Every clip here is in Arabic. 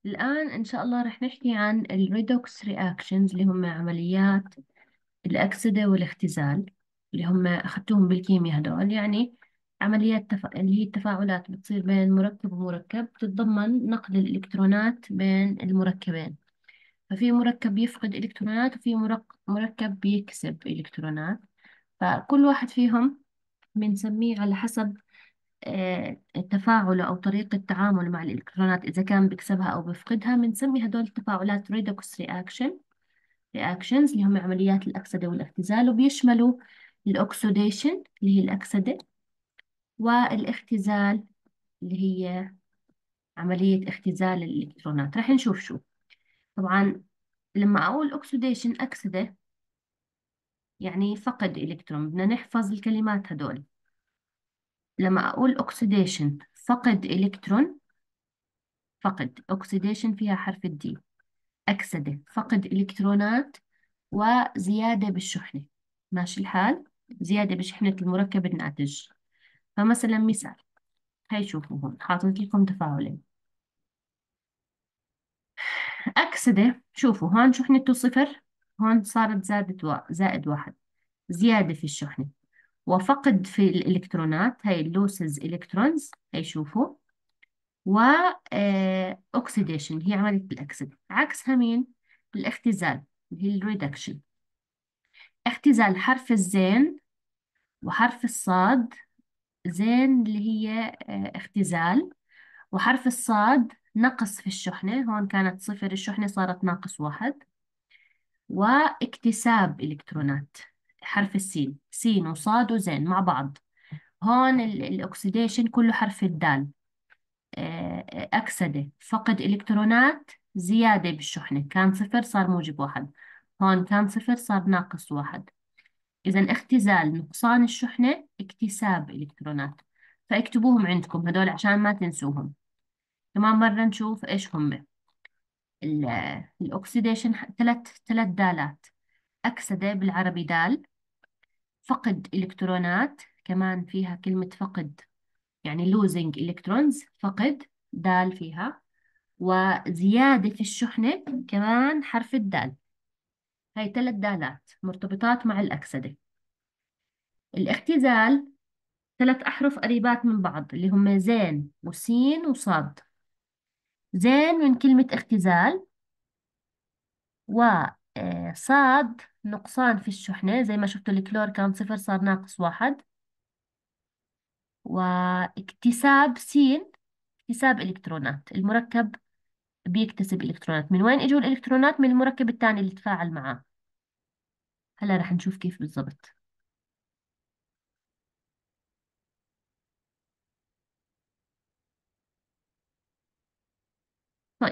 الآن إن شاء الله رح نحكي عن الريدوكس رياكشنز اللي هم عمليات الأكسدة والاختزال اللي هم أخذتوهم بالكيمياء هدول، يعني عمليات اللي هي التفاعلات بتصير بين مركب ومركب تتضمن نقل الإلكترونات بين المركبين. ففي مركب يفقد إلكترونات وفي مركب بيكسب إلكترونات. فكل واحد فيهم بنسميه على حسب تفاعله أو طريقة تعامله مع الإلكترونات، إذا كان بيكسبها أو بيفقدها بنسمي هدول التفاعلات ريدوكس رياكشنز اللي هم عمليات الأكسدة والاختزال، وبيشملوا الأكسوديشن اللي هي الأكسدة، والاختزال اللي هي عملية اختزال الإلكترونات. رح نشوف شو. طبعا لما أقول أكسوديشن أكسدة يعني فقد إلكترون، بدنا نحفظ الكلمات هدول. لما أقول أكسيديشن فقد إلكترون، فقد أكسيديشن فيها حرف الدي، أكسدة فقد إلكترونات وزيادة بالشحنة. ماشي الحال؟ زيادة بشحنة المركب الناتج. فمثلا مثال، هاي شوفوا هون حاطط لكم تفاعلين. أكسدة، شوفوا هون شحنته صفر، هون صارت زائد واحد، زيادة في الشحنة. وفقد في الإلكترونات، هاي اللوسز إلكترونز، هاي شوفوا. و أكسيديشن هي عملية الأكسدة. عكسها مين؟ الاختزال اللي هي الريدكشن. اختزال حرف الزين وحرف الصاد. زين اللي هي اختزال، وحرف الصاد نقص في الشحنة، هون كانت صفر الشحنة صارت ناقص واحد. واكتساب إلكترونات، حرف السين، سين وصاد وزين مع بعض. هون الأكسيديشن كله حرف الدال. أكسدة فقد إلكترونات، زيادة بالشحنة، كان صفر صار موجب واحد، هون كان صفر صار ناقص واحد. إذا اختزال نقصان الشحنة، اكتساب إلكترونات. فاكتبوهم عندكم هدول عشان ما تنسوهم. كمان مرة نشوف إيش هم. الأكسيديشن ثلاث دالات. أكسدة بالعربي دال، فقد إلكترونات كمان فيها كلمة فقد، يعني losing electrons، فقد دال فيها. وزيادة في الشحنة كمان حرف الدال. هاي ثلاث دالات مرتبطات مع الأكسدة. الاختزال ثلاث أحرف قريبات من بعض اللي هم زين وسين وصاد. زين من كلمة اختزال، وصاد نقصان في الشحنة، زي ما شفتوا الكلور كان صفر صار ناقص واحد. واكتساب سين، اكتساب إلكترونات، المركب بيكتسب إلكترونات. من وين إجوا الإلكترونات؟ من المركب الثاني اللي تفاعل معاه. هلا رح نشوف كيف بالضبط. طيب،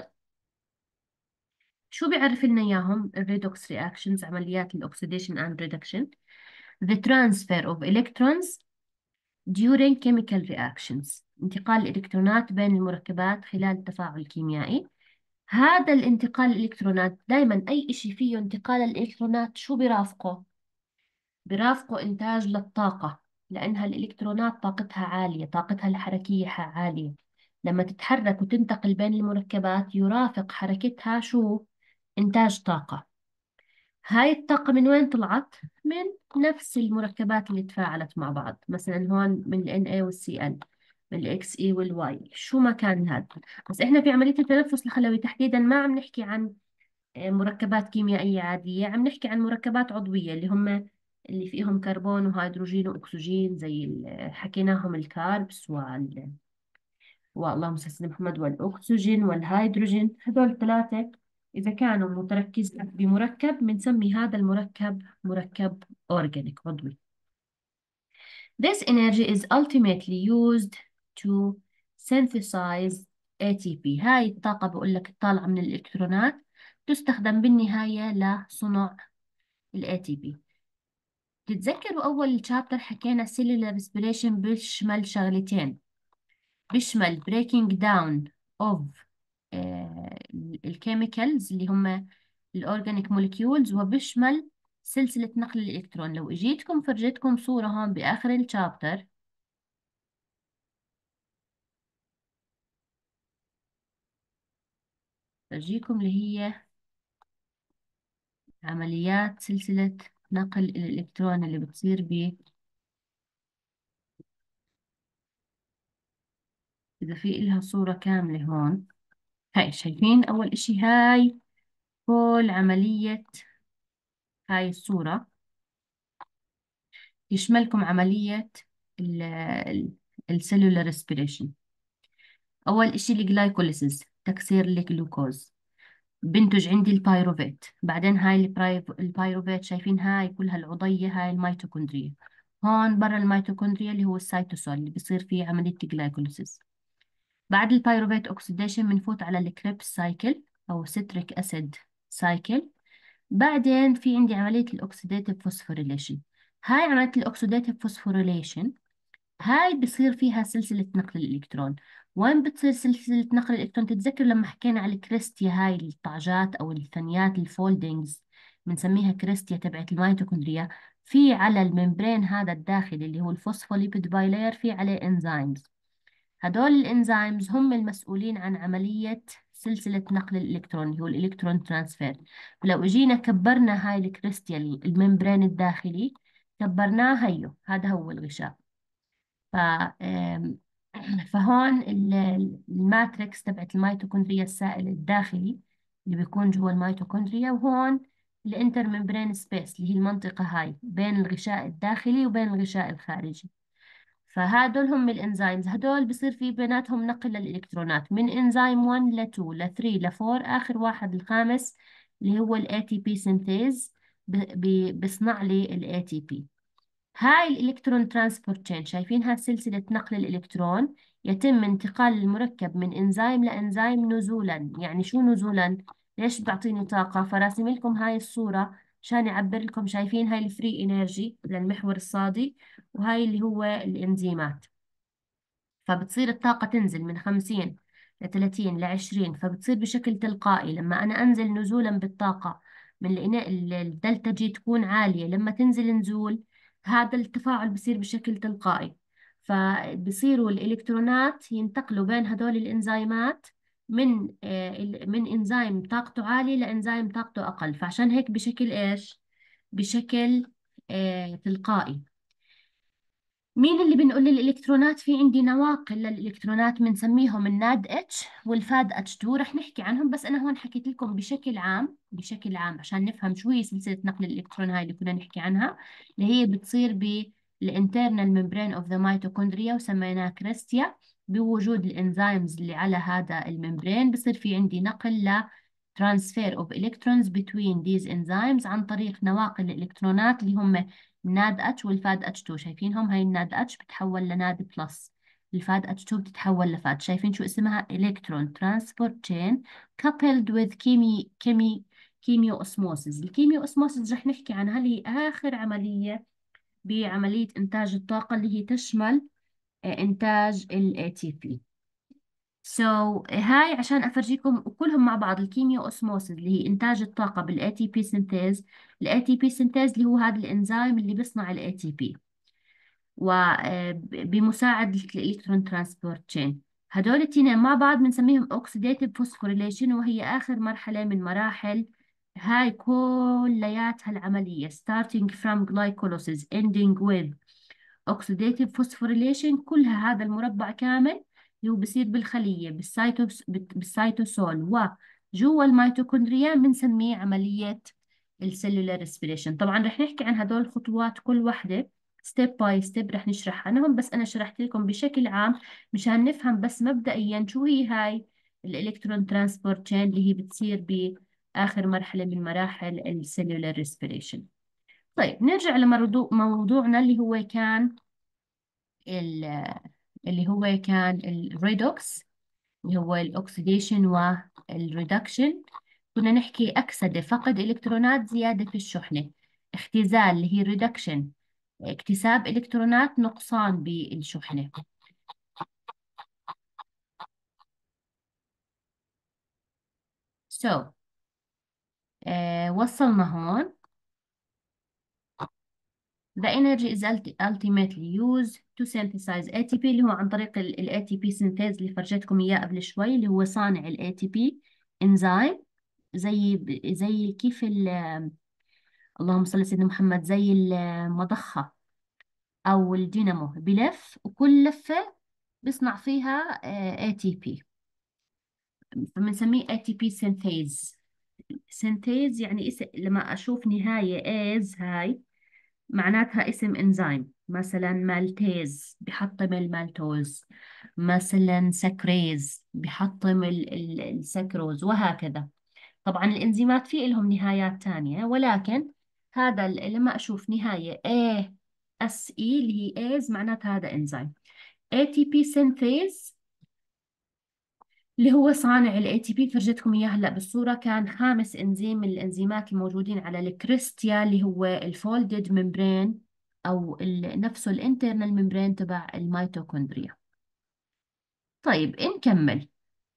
شو بيعرف لنا إياهم الريدوكس رياكشنز، عمليات الأكسيديشن and reduction؟ The transfer of electrons during chemical reactions، انتقال الإلكترونات بين المركبات خلال التفاعل الكيميائي. هذا الانتقال الإلكترونات دائما أي إشي فيه انتقال الإلكترونات شو برافقه؟ برافقه إنتاج للطاقة، لأنها الإلكترونات طاقتها عالية، طاقتها الحركية عالية. لما تتحرك وتنتقل بين المركبات يرافق حركتها شو؟ إنتاج طاقة. هاي الطاقة من وين طلعت؟ من نفس المركبات اللي تفاعلت مع بعض، مثلا هون من ال Na وال Cl، من ال Xe وال Y، شو ما كان هذا. بس إحنا في عملية التنفس الخلوي تحديدا ما عم نحكي عن مركبات كيميائية عادية، عم نحكي عن مركبات عضوية اللي هم اللي فيهم كربون وهيدروجين وأكسجين، زي حكيناهم الكاربس واللهم صل على سيدنا محمد، والأكسجين والهيدروجين. هذول الثلاثة إذا كانوا متركزين بمركب بنسمي هذا المركب مركب أورجانيك عضوي. This energy is ultimately used to synthesize ATP. هاي الطاقة بقول لك طالعة من الإلكترونات تستخدم بالنهاية لصنع ال ATP. تتذكروا أول شابتر حكينا cellular respiration بيشمل شغلتين، بيشمل breaking down of الكيميكالز اللي هم الأورجانيك موليكيولز، وبيشمل سلسلة نقل الإلكترون. لو إجيتكم فرجيتكم صورة هون بآخر الشابتر، أجيكم اللي هي عمليات سلسلة نقل الإلكترون اللي بتصير إذا في إلها صورة كاملة هون. هاي شايفين أول إشي هاي كل عملية، هاي الصورة يشملكم عملية السيلولار ريسبيريشن. أول إشي الجلايكوليسيس، تكسير الجلوكوز، بنتج عندي البايروفيت. بعدين هاي البايروفيت شايفين هاي كلها العضية، هاي الميتوكوندريا. هون برا الميتوكوندريا اللي هو السيتوسول اللي بيصير فيه عملية الجلايكوليسيس. بعد البايروفيت اوكسيديشن بنفوت على الكريبس سايكل او ستريك اسيد سايكل. بعدين في عندي عملية الاوكسيديتيف فوسفوريليشن. هاي عملية الاوكسيديتيف فوسفوريليشن هاي بصير فيها سلسلة نقل الإلكترون. وين بتصير سلسلة نقل الإلكترون؟ تتذكر لما حكينا على الكريستيا، هاي الطعجات أو الثنيات الفولدينجز بنسميها كريستيا تبعت الميتوكوندريا. في على الممبرين هذا الداخلي اللي هو الفوسفوليبيد بايلير في عليه انزيمز. هدول الانزيمز هم المسؤولين عن عملية سلسلة نقل الإلكترون اللي هو الإلكترون ترانسفير. فلو اجينا كبرنا هاي الكريستيا الممبرين الداخلي، كبرناه، هيو هذا هو الغشاء. ف آم، فهون الماتريكس تبعت الميتوكوندريا السائل الداخلي اللي بيكون جوا الميتوكوندريا، وهون الانتر ممبرين سبيس اللي هي المنطقة هاي بين الغشاء الداخلي وبين الغشاء الخارجي. فهدول هم الانزيمز، هدول بصير في بيناتهم نقل للإلكترونات من انزيم 1 ل 2 ل 3 ل 4، آخر واحد الخامس اللي هو ال ATP سينثيز بيصنع لي ال ATP. هاي الإلكترون ترانسبورت تشين شايفينها سلسلة نقل الإلكترون. يتم انتقال المركب من إنزيم لإنزيم نزولا. يعني شو نزولا؟ ليش بعطيني طاقة؟ فراسم لكم هاي الصورة عشان يعبر لكم. شايفين هاي الفري إنرجي للمحور الصادي، وهاي اللي هو الإنزيمات. فبتصير الطاقة تنزل من 50 ل 30 ل 20، فبتصير بشكل تلقائي. لما أنا أنزل نزولا بالطاقة من الإناء، الدلتا جي تكون عالية، لما تنزل نزول هذا التفاعل بصير بشكل تلقائي. فبصيروا الإلكترونات ينتقلوا بين هدول الإنزيمات من إنزيم طاقته عالية لإنزيم طاقته أقل. فعشان هيك بشكل إيش؟ بشكل تلقائي. مين اللي بنقول للإلكترونات؟ في عندي نواقل للإلكترونات بنسميهم الناد اتش والفاد اتش 2، رح نحكي عنهم. بس أنا هون حكيت لكم بشكل عام، بشكل عام عشان نفهم شو هي سلسلة نقل الإلكترون هاي اللي كنا نحكي عنها، اللي هي بتصير بالانترنال ممبرين اوف ذا ميتوكوندريا وسميناها كريستيا. بوجود الانزيمز اللي على هذا الممبرين بصير في عندي نقل transfer of electrons between these enzymes عن طريق نواقل الإلكترونات اللي هم الناد اتش والفاد اتش 2. شايفينهم؟ هاي الناد اتش بتحول لناد بلس، الفاد اتش 2 بتتحول لفاد. شايفين شو اسمها؟ electron transport chain coupled with كيميو osmosis. الكيميو osmosis رح نحكي عنها، اللي هي آخر عملية بعملية إنتاج الطاقة، اللي هي تشمل إنتاج ال ATP. هاي عشان أفرجيكم كلهم مع بعض. الكيميو أوسموسيس اللي هي إنتاج الطاقة بال ATP سينثيز. ال ATP سينثيز اللي هو هذا الإنزيم اللي بيصنع ال ATP وبمساعدة الإلكترون ترانسبورت تشين. هدول التنين مع بعض بنسميهم أوكسيديتيف فوسفوريليشن، وهي آخر مرحلة من مراحل هاي كلياتها العملية starting from glycolysis ending with oxidative phosphorylation. كلها هذا المربع كامل اللي هو بصير بالخلية بالسيتوسول وجوا الميتوكوندريا بنسميه عملية السيلولار ريسبيريشن. طبعا رح نحكي عن هدول الخطوات كل وحدة ستيب باي ستيب، رح نشرح عنهم. بس أنا شرحت لكم بشكل عام مشان نفهم بس مبدئيا شو هي هاي الإلكترون ترانسبورت تشين اللي هي بتصير بآخر مرحلة من مراحل السيلولار ريسبيريشن. طيب نرجع لموضوعنا اللي هو كان الريدوكس، اللي هو الأكسيديشن والريدكشن. كنا نحكي أكسدة فقد إلكترونات، زيادة في الشحنة. اختزال اللي هي ريدكشن اكتساب إلكترونات، نقصان بالشحنة. so وصلنا هون. The energy is ultimately used to synthesize ATP اللي هو عن طريق ال ATP synthase اللي فرجتكم إياه قبل شوي، اللي هو صانع ال ATP انزيم زي كيف اللهم صل على سيدنا محمد، زي المضخة أو الدينامو، بلف وكل لفة بيصنع فيها ATP، فبنسميه ATP سينثيز. سينثيز يعني لما أشوف نهاية إيز هاي معناتها اسم إنزيم، مثلا مالتيز بحطم المالتوز، مثلا سكريز بحطم السكروز، وهكذا. طبعا الإنزيمات في لهم نهايات تانية، ولكن هذا لما أشوف نهاية A S E اللي هي إيز معناتها هذا إنزيم. ATP سينثيز اللي هو صانع ال ATP، فرجتكم إياه هلأ بالصورة، كان خامس إنزيم من الإنزيمات الموجودين على الكريستيا، اللي هو الفولدد ممبرين أو نفسه الانترنال ممبرين تبع الميتوكوندريا. طيب نكمل.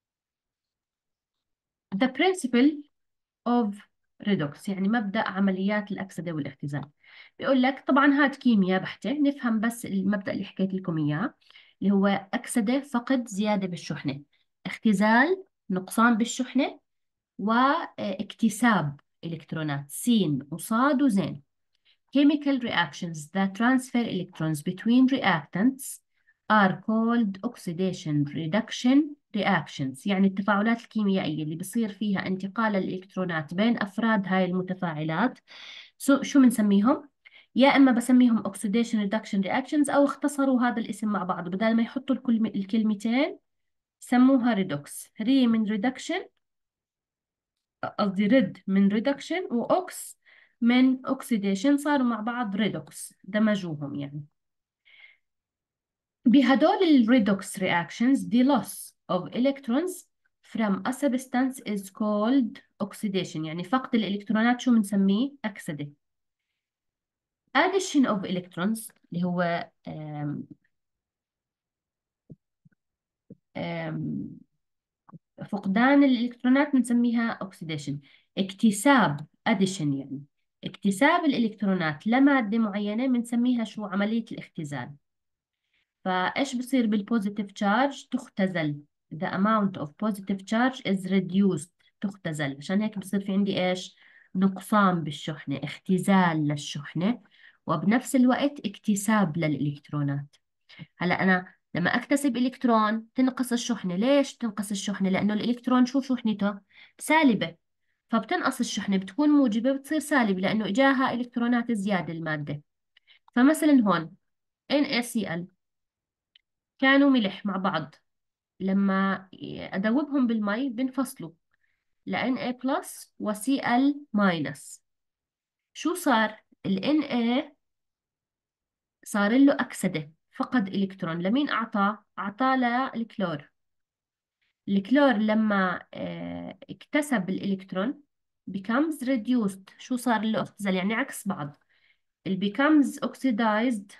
The principle of redox يعني مبدأ عمليات الأكسدة والاختزال. بيقول لك طبعا هاد كيمياء بحتة، نفهم بس المبدأ اللي حكيت لكم إياه، اللي هو أكسدة فقد زيادة بالشحنة، اختزال نقصان بالشحنة، واكتساب إلكترونات سين وصاد وزين. Chemical reactions that transfer electrons between reactants are called oxidation reduction reactions. يعني التفاعلات الكيميائية اللي بصير فيها انتقال الإلكترونات بين أفراد هاي المتفاعلات شو بنسميهم؟ يا إما بسميهم oxidation reduction reactions، أو اختصروا هذا الاسم مع بعض، بدل ما يحطوا الكلمتين سموها redox. ري من reduction، قصدي ريد من ريدكشن، وأوكس من أوكسيديشن، صاروا مع بعض ريدوكس، دمجوهم يعني. بهدول الريدوكس reactions the loss of electrons from a substance is called oxidation. يعني فقد الإلكترونات شو بنسميه؟ أكسدة. addition of electrons اللي هو أم فقدان الإلكترونات بنسميها oxidation. اكتساب addition يعني اكتساب الإلكترونات لمادة معينة بنسميها شو؟ عملية الاختزال. فإيش بصير بالبوزيتيف تشارج؟ تختزل. the amount of positive charge is reduced، تختزل. عشان هيك بصير في عندي إيش؟ نقصان بالشحنة، اختزال للشحنة، وبنفس الوقت اكتساب للإلكترونات. هلا أنا لما أكتسب إلكترون تنقص الشحنة. ليش تنقص الشحنة؟ لأنه الإلكترون شو شحنته؟ سالبة، فبتنقص الشحنة، بتكون موجبة بتصير سالبة لأنه إجاها إلكترونات زيادة المادة. فمثلا هون NaCl كانوا ملح مع بعض، لما أدوبهم بالمي بنفصلوا ل Na بلس و Cl ماينس. شو صار؟ ال Na صار له أكسدة، فقد إلكترون. لمين أعطاه؟ أعطاه للكلور. الكلور لما اكتسب الإلكترون becomes reduced. شو صار له؟ اختزل، يعني عكس بعض. اللي becomes oxidized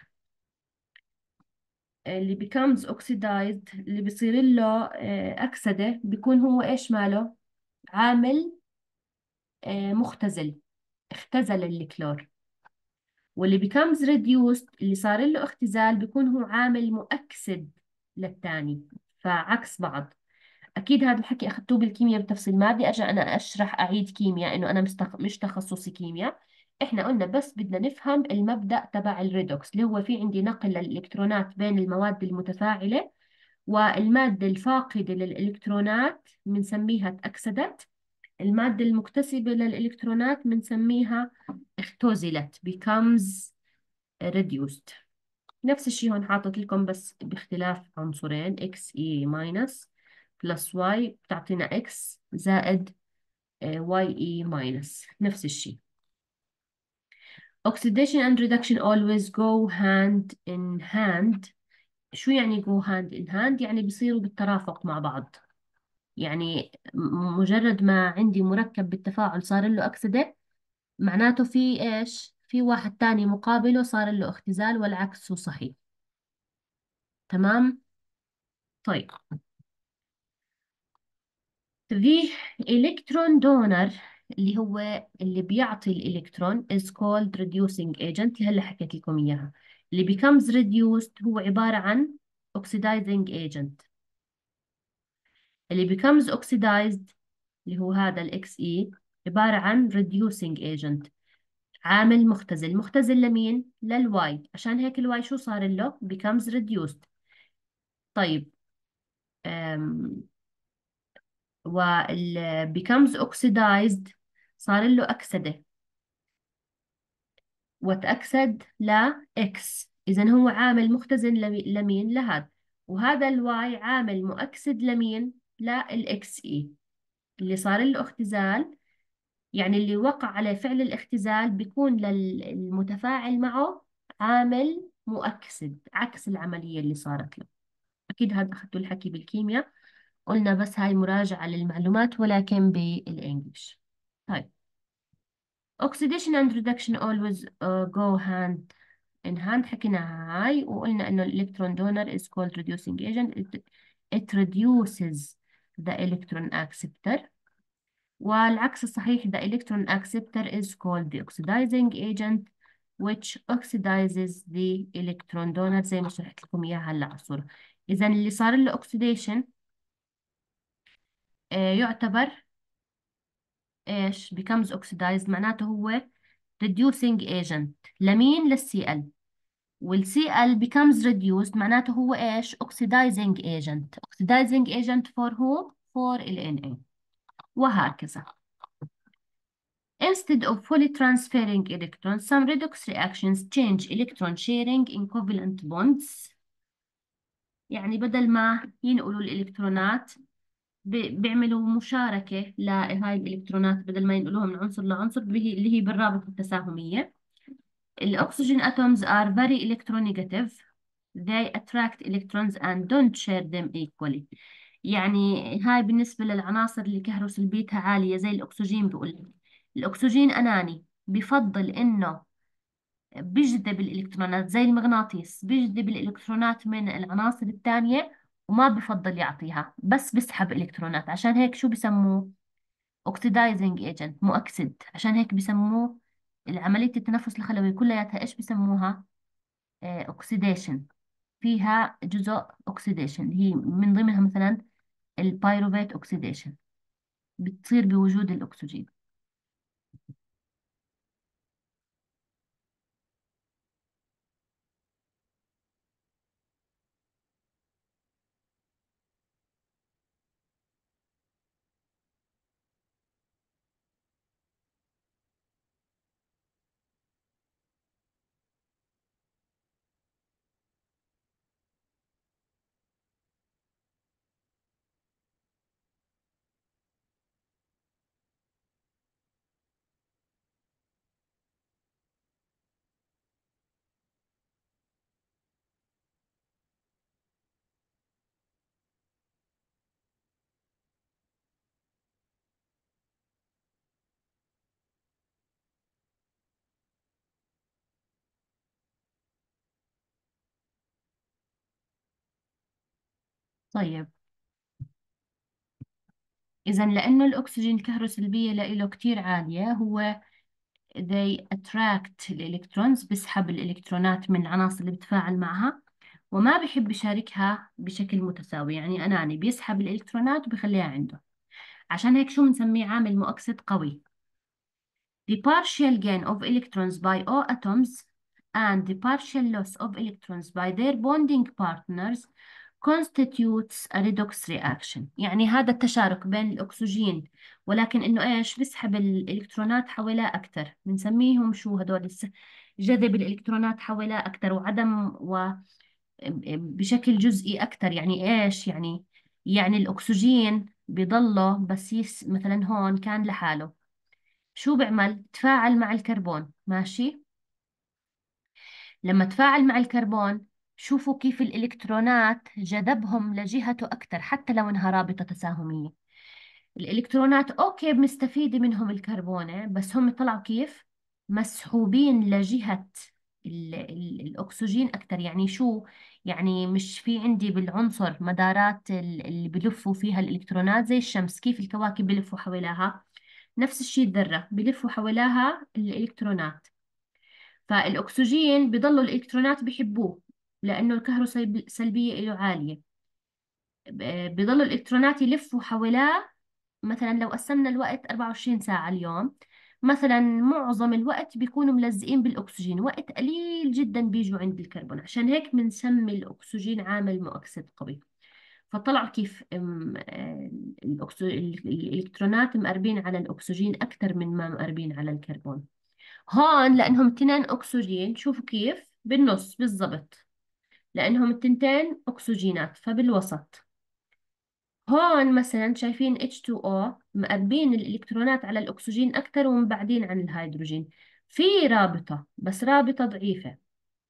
اللي بيصير له أكسدة بيكون هو إيش ماله؟ عامل مختزل، اختزل الكلور. واللي becomes reduced اللي صار له اختزال بيكون هو عامل مؤكسد للثاني، فعكس بعض. أكيد هذا الحكي أخذتوه بالكيمياء بالتفصيل، ما بدي أرجع أنا أشرح أعيد كيمياء، إنه أنا مش تخصصي كيمياء. إحنا قلنا بس بدنا نفهم المبدأ تبع الريدوكس، اللي هو في عندي نقل للإلكترونات بين المواد المتفاعلة، والمادة الفاقدة للإلكترونات بنسميها تأكسدت، المادة المكتسبة للإلكترونات بنسميها اختزلت becomes reduced. نفس الشيء هون حاطط لكم بس باختلاف عنصرين، x e minus plus y بتعطينا x زائد y e minus، نفس الشيء. Oxidation and reduction always go hand in hand. شو يعني go hand in hand؟ يعني بيصيروا بالترافق مع بعض. يعني مجرد ما عندي مركب بالتفاعل صار له أكسدة، معناته في إيش؟ في واحد تاني مقابله صار له اختزال، والعكس هو صحيح. تمام؟ طيب the electron donor اللي هو اللي بيعطي الإلكترون is called reducing agent، اللي هلا حكيت لكم إياها. اللي becomes reduced هو عبارة عن oxidizing agent. اللي becomes oxidized اللي هو هذا الاكس اي عبارة عن reducing agent، عامل مختزل. مختزل لمين؟ للواي. عشان هيك الواي شو صار له؟ becomes reduced. طيب أم وال becomes oxidized صار له أكسدة، وتأكسد ل X. إذا هو عامل مختزن لمين؟ لهذا. وهذا الواي عامل مؤكسد لمين؟ للإكس إي اللي صار له اختزال. يعني اللي وقع عليه فعل الاختزال بيكون للمتفاعل معه عامل مؤكسد، عكس العملية اللي صارت له. أكيد هذا أخذتوا الحكي بالكيمياء، قلنا بس هاي مراجعة للمعلومات ولكن بالإنجليش. طيب oxidation and reduction always go hand in hand، حكينا هاي وقلنا إنه الإلكترون donor is called reducing agent. it reduces the electron acceptor. والعكس الصحيح the electron acceptor is called the oxidizing agent which oxidizes the electron donor زي ما شرحت لكم إياها هلا على الصورة. إذا اللي صار له oxidation يعتبر إيش؟ becomes oxidized، معناته هو reducing agent لمين؟ للCl. والCl becomes reduced معناته هو إيش؟ oxidizing agent. oxidizing agent for who؟ for Na. وهكذا. Instead of fully transferring electrons, some redox reactions change electron sharing in covalent bonds. يعني بدل ما ينقلوا الإلكترونات بيعملوا مشاركة لهاي الإلكترونات، بدل ما ينقلوها من عنصر لعنصر اللي هي بالرابط التساهمية. الأكسجين atoms are very electronegative. They attract electrons and don't share them equally. يعني هاي بالنسبة للعناصر اللي كهروسلبيتها عالية زي الأكسجين، بقول لك الأكسجين أناني، بفضل إنه بيجذب الإلكترونات زي المغناطيس، بيجذب الإلكترونات من العناصر الثانية وما بفضل يعطيها، بس بيسحب إلكترونات. عشان هيك شو بسموه؟ oxidizing agent، مؤكسد. عشان هيك بسموه العملية التنفس الخلوي كلياتها إيش بسموها؟ oxidation، فيها جزء oxidation، هي من ضمنها مثلا البيروفيت oxidation، بتصير بوجود الأكسجين. طيب إذا لأنه الأكسجين الكهروسلبية له كتير عالية، هو they attract الإلكترونز، بيسحب الإلكترونات من العناصر اللي بتفاعل معها وما بحب يشاركها بشكل متساوي، يعني أناني، بيسحب الإلكترونات وبيخليها عنده. عشان هيك شو بنسميه؟ عامل مؤكسد قوي. The partial gain of electrons by O atoms and the partial loss of electrons by their bonding partners constitutes a redox reaction. يعني هذا التشارك بين الأكسجين، ولكن إنه إيش؟ بيسحب الإلكترونات حواليه أكثر، بنسميهم شو هدول جذب الإلكترونات حواليه أكثر، وعدم بشكل جزئي أكثر. يعني إيش يعني؟ يعني الأكسجين بضله بس مثلا هون كان لحاله، شو بيعمل؟ تفاعل مع الكربون، ماشي؟ لما تفاعل مع الكربون شوفوا كيف الإلكترونات جذبهم لجهته أكثر، حتى لو إنها رابطة تساهمية. الإلكترونات أوكي مستفيدة منهم الكربونة، بس هم طلعوا كيف؟ مسحوبين لجهة الأكسجين أكثر. يعني شو؟ يعني مش في عندي بالعنصر مدارات اللي بلفوا فيها الإلكترونات زي الشمس، كيف الكواكب بلفوا حواليها؟ نفس الشيء الذرة بلفوا حواليها الإلكترونات. فالأكسجين بضلوا الإلكترونات بيحبوه لأنه الكهروسلبية له عالية، بضلوا الإلكترونات يلفوا حواليه مثلا لو قسمنا الوقت 24 ساعة اليوم، مثلا معظم الوقت بيكونوا ملزقين بالأكسجين، وقت قليل جدا بيجوا عند الكربون. عشان هيك بنسمي الأكسجين عامل مؤكسد قوي. فطلع كيف الإلكترونات مقربين على الأكسجين أكثر من ما مقربين على الكربون. هون لأنهم اثنين أكسجين، شوفوا كيف بالنص بالضبط، لأنهم التنتين أكسجينات فبالوسط. هون مثلا شايفين H2O مقربين الإلكترونات على الأكسجين أكثر ومبعدين عن الهيدروجين. في رابطة بس رابطة ضعيفة.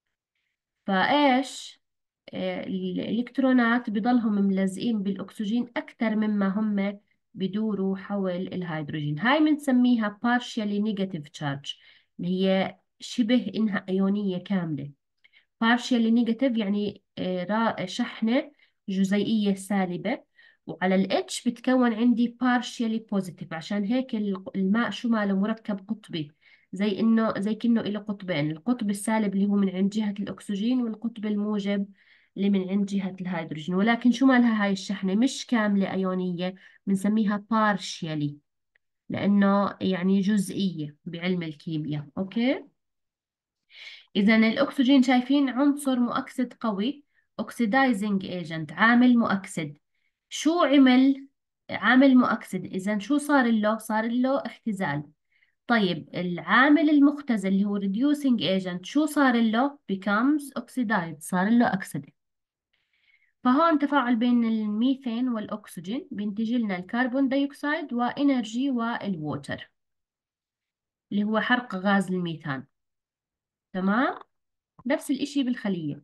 فإيش الإلكترونات بضلهم ملزقين بالأكسجين أكثر مما هم بدوروا حول الهيدروجين. هاي بنسميها partially negative charge، اللي هي شبه إنها أيونية كاملة. partially negative يعني شحنة جزيئية سالبة. وعلى ال H بتكون عندي partially positive. عشان هيك الماء شو ماله مركب قطبي، زي كأنه له قطبين، القطب السالب اللي هو من عند جهة الأكسجين، والقطب الموجب اللي من عند جهة الهيدروجين. ولكن شو مالها هاي الشحنة؟ مش كاملة أيونية، بنسميها partially، لأنه يعني جزئية بعلم الكيمياء. أوكي. إذا الأكسجين شايفين عنصر مؤكسد قوي، oxidizing agent، عامل مؤكسد. شو عمل عامل مؤكسد؟ إذا شو صار له؟ صار له اختزال. طيب العامل المختزل اللي هو reducing agent شو صار له؟ becomes oxidized، صار له أكسدة. فهون تفاعل بين الميثين والأكسجين بينتج لنا الكربون دايوكسيد وإنرجي والووتر، اللي هو حرق غاز الميثان. تمام. نفس الإشي بالخلية،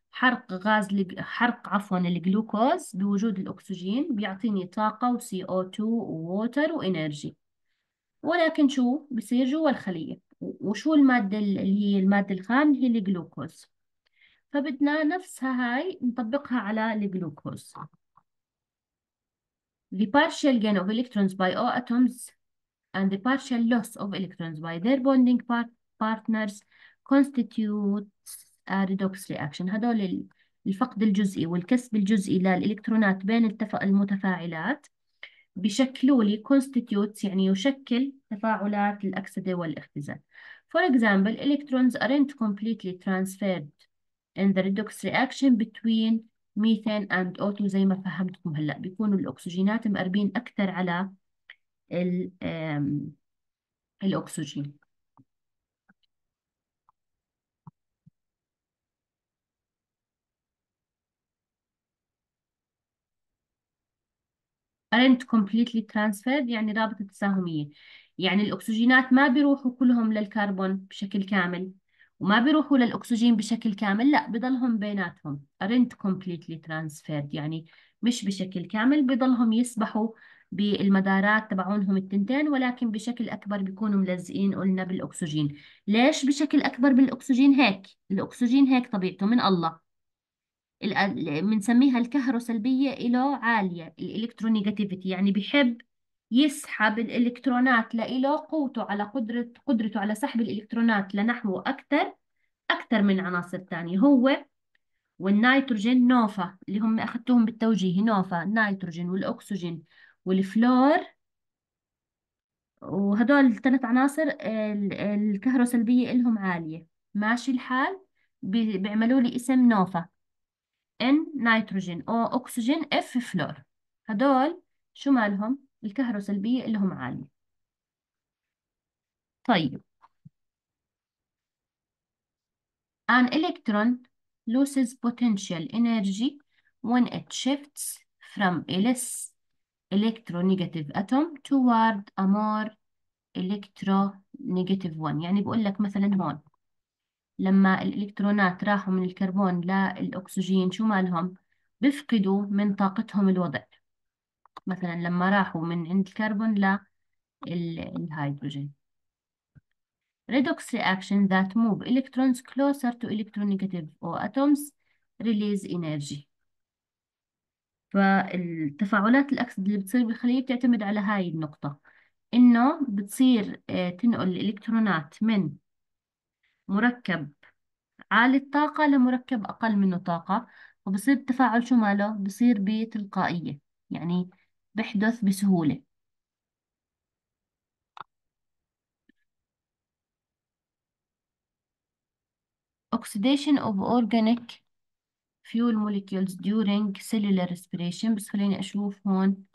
حرق عفوا الجلوكوز بوجود الأكسجين بيعطيني طاقة و CO2 ووتر وإنرجي. ولكن شو بصير جوا الخلية؟ وشو المادة اللي هي المادة الخام اللي هي الجلوكوز؟ فبدنا نفسها هاي نطبقها على الجلوكوز. The partial gain of electrons by O atoms and the partial loss of electrons by their bonding partners constitutes a redox reaction. هدول الفقد الجزئي والكسب الجزئي للإلكترونات بين المتفاعلات بشكلوا لي constitutes، يعني يشكل تفاعلات الأكسدة والاختزال. For example, electrons aren't completely transferred in the redox reaction between methane and O2. زي ما فهمتكم هلأ بيكونوا الأكسجينات مقربين أكثر على الأكسجين. aren't completely transferred يعني رابطة تساهمية، يعني الأكسجينات ما بيروحوا كلهم للكربون بشكل كامل، وما بيروحوا للأكسجين بشكل كامل، لا بضلهم بيناتهم. aren't completely transferred يعني مش بشكل كامل، بضلهم يسبحوا بالمدارات تبعونهم التنتين، ولكن بشكل أكبر بيكونوا ملزقين قلنا بالأكسجين. ليش بشكل أكبر بالأكسجين؟ هيك الأكسجين هيك طبيعته من الله. بنسميها الكهروسلبية له عالية، الإلكترونيجاتيفيتي، يعني بيحب يسحب الإلكترونات لإله قوته على قدرته على سحب الإلكترونات لنحوه أكثر من عناصر تانية. هو والنيتروجين نوفا اللي هم أخذتهم بالتوجيه، نوفا النيتروجين والأكسجين والفلور، وهدول الثلاث عناصر الكهروسلبية إلهم عالية. ماشي الحال، بيعملوا لي اسم نوفا، N نيتروجين، O أكسجين، F فلور. هدول شو مالهم؟ الكهروسلبية اللي هم عالية. طيب an electron loses potential energy when it shifts from a less electronegative atom toward a more electronegative one. يعني بقول لك مثلا هون لما الإلكترونات راحوا من الكربون للأكسجين شو مالهم؟ بيفقدوا من طاقتهم الوضع. مثلا لما راحوا من عند الكربون الهيدروجين. Redox reaction that move electrons closer to electronegative or atoms release energy. فالتفاعلات الأكسدة اللي بتصير بالخلية بتعتمد على هاي النقطة، إنه بتصير تنقل الإلكترونات من مركب عالي الطاقة لمركب أقل منه طاقة، وبصير التفاعل شو ماله؟ بصير بتلقائية، يعني بحدث بسهولة. oxidation of organic fuel molecules during cellular respiration. بس خليني أشوف هون.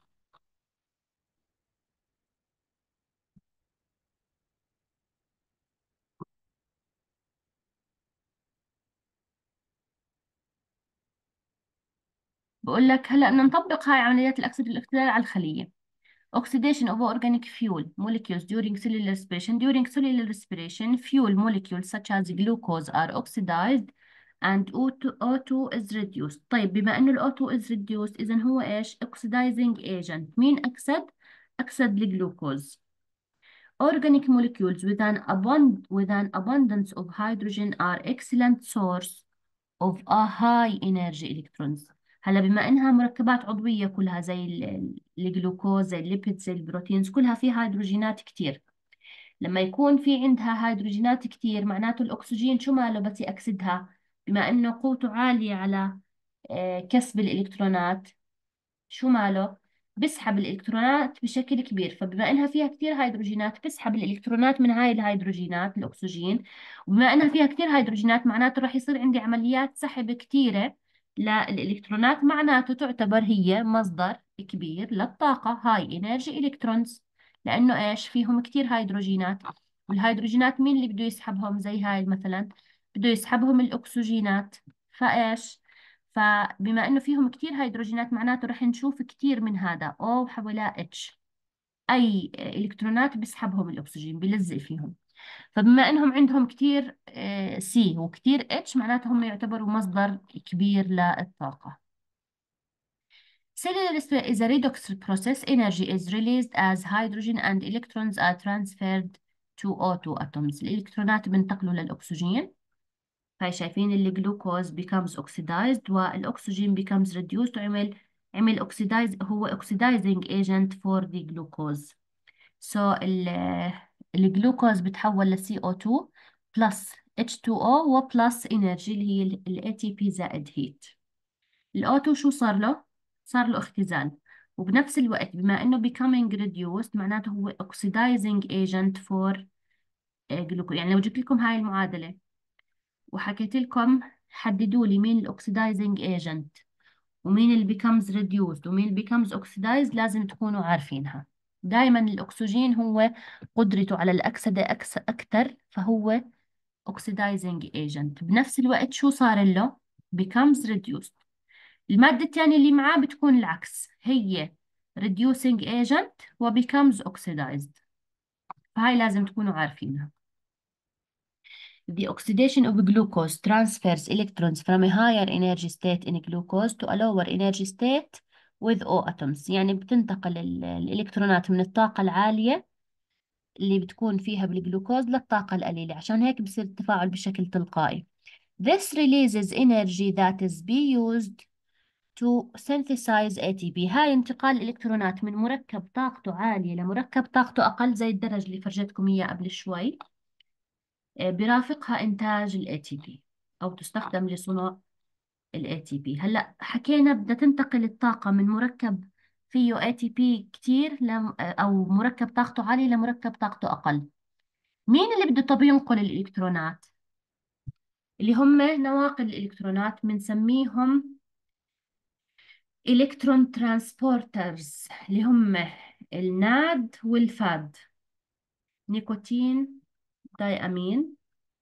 بقول لك هلا بدنا نطبق هاي عمليات الأكسدة الاختلال على الخلية. Oxidation of organic fuel molecules during cellular respiration. During cellular respiration, fuel molecules such as glucose are oxidized and O2 is reduced. طيب بما إنه ال O2 is reduced إذا هو إيش؟ oxidizing agent. مين أكسد؟ أكسد الجلوكوز. Organic molecules with an abundance of hydrogen are excellent source of a high energy electrons. هلا بما انها مركبات عضوية كلها زي الجلوكوز زي الليبيد زي البروتينز كلها فيها هيدروجينات كتير. لما يكون في عندها هيدروجينات كتير معناته الأكسجين شو ماله بس يأكسدها؟ بما انه قوته عالية على كسب الإلكترونات، شو ماله؟ بسحب الإلكترونات بشكل كبير. فبما إنها فيها كثير هيدروجينات بسحب الإلكترونات من هاي الهيدروجينات الأكسجين. وبما إنها فيها كثير هيدروجينات معناته راح يصير عندي عمليات سحب كثيرة للإلكترونات، معناته تعتبر هي مصدر كبير للطاقة هاي إنرجي إلكترونز. لأنه إيش فيهم كثير هيدروجينات، والهيدروجينات مين اللي بده يسحبهم؟ زي هاي مثلا بده يسحبهم الأكسجينات. فإيش فبما انه فيهم كتير هيدروجينات معناته رح نشوف كتير من هذا O حوالي H. اي الكترونات بيسحبهم الاكسجين بيلزق فيهم. فبما انهم عندهم كتير C وكتير H معناته هم يعتبروا مصدر كبير للطاقة. Cellular is a redox process. Energy is released as hydrogen and electrons are transferred to O2 atoms. الإلكترونات بنتقلوا للأكسجين. هاي شايفين الجلوكوز becomes oxidized والأكسجين becomes reduced عمل oxidize، هو oxidizing agent for the glucose. So الجلوكوز بتحول ل CO2 plus H2O و plus energy اللي هي ال ATP زائد heat. ال O2 شو صار له؟ صار له اختزال. وبنفس الوقت بما انه becoming reduced معناته هو oxidizing agent for glucose. يعني لو جبت لكم هاي المعادلة وحكيت لكم حددوا لي مين الاكسدايزنج ايجنت ومين اللي becomes reduced ومين اللي becomes oxidized لازم تكونوا عارفينها. دائما الأكسجين هو قدرته على الأكسدة أكثر فهو oxidizing agent. بنفس الوقت شو صار له؟ becomes reduced. المادة الثانية اللي معاه بتكون العكس، هي reducing agent و becomes oxidized. فهاي لازم تكونوا عارفينها. The oxidation of glucose transfers electrons from a higher energy state in glucose to a lower energy state with O atoms. يعني بتنتقل الإلكترونات من الطاقة العالية اللي بتكون فيها بالجلوكوز للطاقة القليلة، عشان هيك بصير التفاعل بشكل تلقائي. This releases energy that is be used to synthesize ATP. هاي انتقال الإلكترونات من مركب طاقته عالية لمركب طاقته أقل زي الدرج اللي فرجتكم إياه قبل شوي. برافقها إنتاج ال ATP أو تستخدم لصنع ال ATP. هلأ حكينا بدها تنتقل الطاقة من مركب فيه ATP كتير أو مركب طاقته عالية لمركب طاقته أقل. مين اللي بده طب ينقل الإلكترونات؟ اللي هم نواقل الإلكترونات بنسميهم إلكترون ترانسبورترز اللي هم الناد والفاد، نيكوتين داي أمين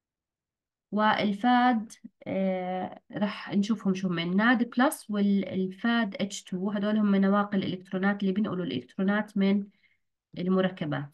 والفاد. رح نشوفهم شو هم الناد بلس والفاد H2. هدول هم نواقل الإلكترونات اللي بينقلوا الإلكترونات من المركبات.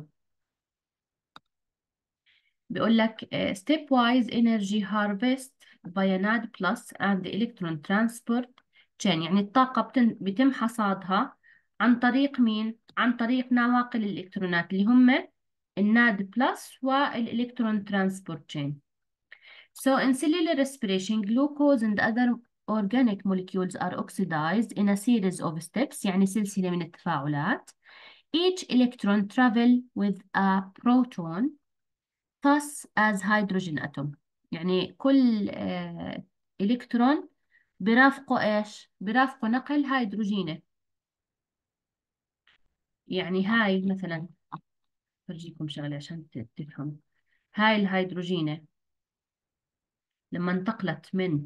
بيقول لك stepwise energy harvest via NAD plus and electron transport chain. يعني الطاقة بيتم حصادها عن طريق مين؟ عن طريق نواقل الإلكترونات اللي هم الناد بلس والإلكترون ترانسبورت chain. So in cellular respiration, glucose and other organic molecules are oxidized in a series of steps. يعني سلسلة من التفاعلات. Each electron travel with a proton thus as hydrogen atom. يعني كل إلكترون برافقه إيش؟ برافقه نقل هيدروجينه. يعني هاي مثلا فرجيكم شغلة عشان تفهموا. هاي الهيدروجينة لما انتقلت من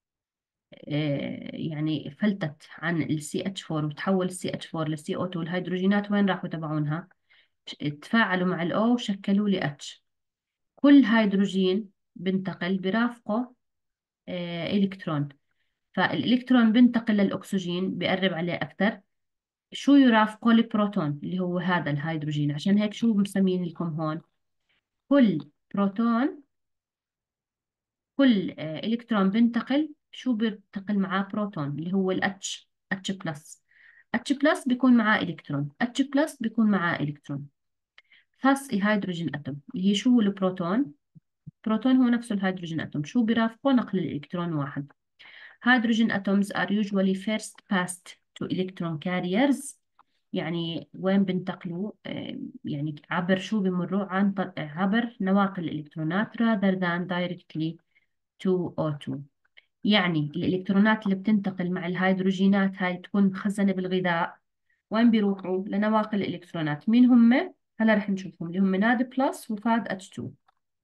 يعني فلتت عن ال CH4 وتحول ال CH4 ل CO2، الهيدروجينات وين راحوا تبعونها؟ تفاعلوا مع ال O وشكلوا لي H. كل هيدروجين بنتقل برافقه إلكترون، فالإلكترون بنتقل للأكسجين بيقرب عليه أكثر. شو يرافقه؟ البروتون اللي هو هذا الهيدروجين. عشان هيك شو مسمين لكم هون؟ كل بروتون، كل إلكترون بنتقل، شو بينتقل معاه؟ بروتون اللي هو ال H بلس. H بلس بيكون معاه إلكترون، H بلس بيكون معاه إلكترون. خاص الهيدروجين أتوم اللي هي شو هو البروتون؟ بروتون هو نفسه الهيدروجين أتوم. شو بيرافقه؟ نقل الإلكترون واحد. Hydrogen atoms are usually first passed to electron carriers. يعني وين بنتقلوا؟ يعني عبر شو بمروا؟ عبر نواقل الإلكترونات rather than directly to O2. يعني الإلكترونات اللي بتنتقل مع الهيدروجينات هاي تكون مخزنة بالغذاء، وين بيروحوا؟ لنواقل الإلكترونات. مين هم؟ هلا رح نشوفهم، اللي هم ناد بلس وفاد H2.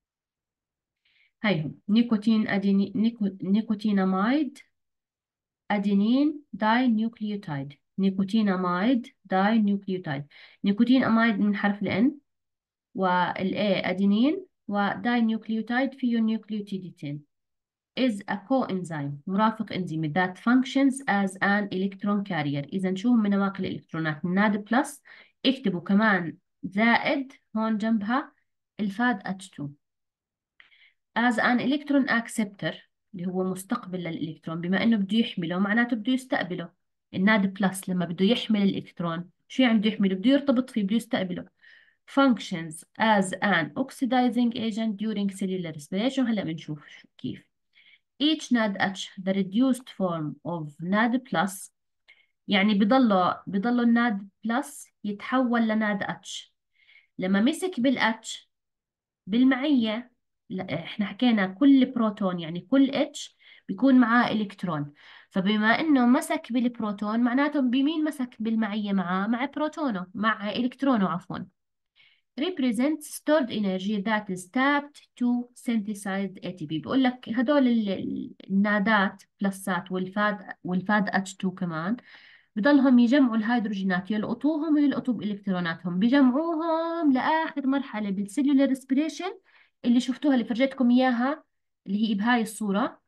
هيهم نيكوتين نيكوتيناميد أدينين داي نيوكليوتايد. نيكوتيناميد داي نيوكليوتايد. نيكوتين أمايد من حرف ال N، وال A أدينين، وداي نيوكليوتايد فيه نيوكليوتيدتين. is a coenzyme، مرافق إنزيمي that functions as an electron carrier. إذا شو من نواقل الإلكترونات؟ الناد بلس. اكتبوا كمان زائد هون جنبها الفاد H2. as an electron acceptor، اللي هو مستقبل للإلكترون، بما إنه بده يحمله معناته بده يستقبله. الناد بلس لما بده يحمل الإلكترون، شو يعني بده يحمله؟ بده يرتبط فيه، بده يستقبله. functions as an oxidizing agent during cellular respiration. هلا بنشوف كيف. each NADH the reduced form of NAD plus، يعني بضله الناد بلس يتحول لناد اتش. لما مسك بالاتش بالمعية، لا احنا حكينا كل بروتون يعني كل اتش بيكون معاه الكترون، فبما انه مسك بالبروتون معناته بمين مسك بالمعية معاه؟ مع بروتونه، مع الكترونه عفوا. represents stored energy that is tapped to synthesize ATP. بقول لك هدول النادات بلسات والفاد H2 كمان بضلهم يجمعوا الهيدروجينات، يلقطوهم ويلقطوا بإلكتروناتهم، بيجمعوهم لآخر مرحلة بالسيلولار ريسبيريشن اللي شفتوها، اللي فرجيتكم إياها، اللي هي بهاي الصورة.